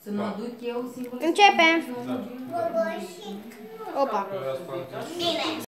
Să mă duc eu singur. Începem! Da. Opa! Bine!